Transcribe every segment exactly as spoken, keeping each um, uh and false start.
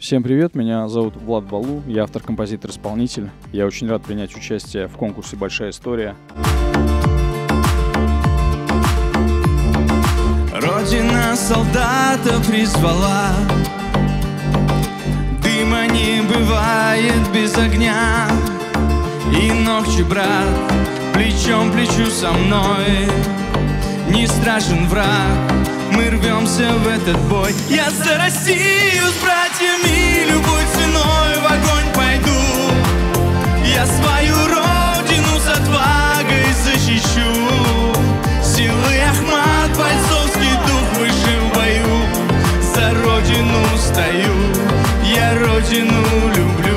Всем привет, меня зовут Влад Балу, я автор, композитор, исполнитель. Я очень рад принять участие в конкурсе «Большая история». Родина солдата призвала, дыма не бывает без огня. И ногти, брат, плечом к плечу со мной. Не страшен враг, мы рвемся в этот бой. Я за Россию с братьями любой ценой в огонь пойду. Я свою родину с отвагой защищу. Силы Ахмат, бойцовский дух выше в бою. За родину стою, я родину люблю.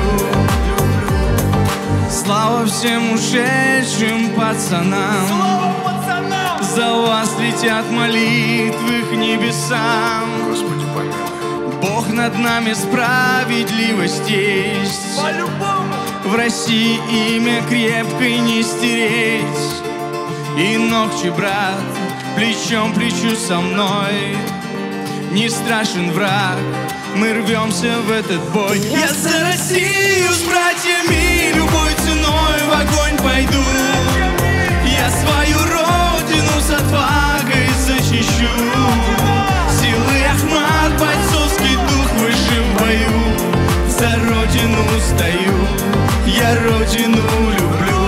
Слава всем ушедшим пацанам, за вас летят молитвы к небесам. Господи, помилуй. Бог над нами, справедливость есть. По-любому. В России имя крепкой не стереть. И ногти, брат, плечом к плечу со мной. Не страшен враг, мы рвемся в этот бой. Я за Россию с братьями любой ценой в огонь пойду. Я свою родину с отвагой защищу. Силы Ахмат, бойцовский дух выше в бою. За родину стою, я родину люблю.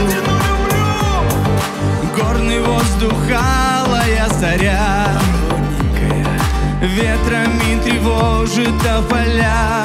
Горный воздух, алая заря, ветрами тревожит тополя.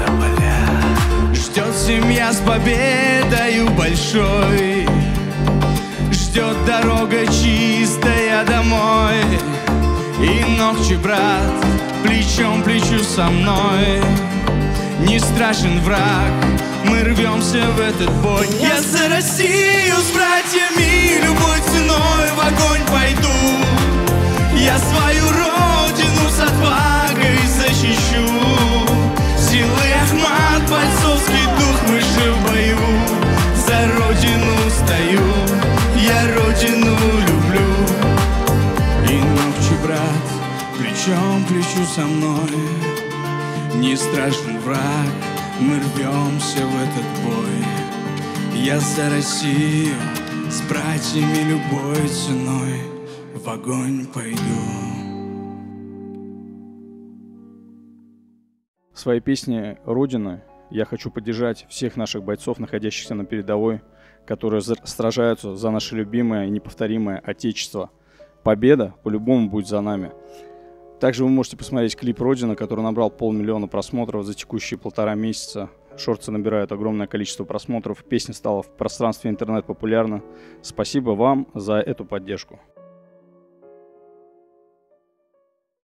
Ждет семья с победою большой. Ждет дорога чистая домой. И ногти, брат, плечом к плечу со мной. Не страшен враг, мы рвемся в этот бой. Я за Россию с братьями любой ценой в огонь пойду. Я свою родину с отвагой защищу. Силы Ахмат, бойцовский дух выше в бою. За родину стою, я родину люблю. И ногти, брат, плечом к плечу со мной. Не страшен враг, мы рвемся в этот бой. Я за Россию с братьями любой ценой в огонь пойду. В своей песне «Родина» я хочу поддержать всех наших бойцов, находящихся на передовой, которые сражаются за наше любимое и неповторимое Отечество. Победа по-любому будет за нами. Также вы можете посмотреть клип «Родина», который набрал полмиллиона просмотров за текущие полтора месяца. Шорты набирают огромное количество просмотров, песня стала в пространстве интернет популярна. Спасибо вам за эту поддержку.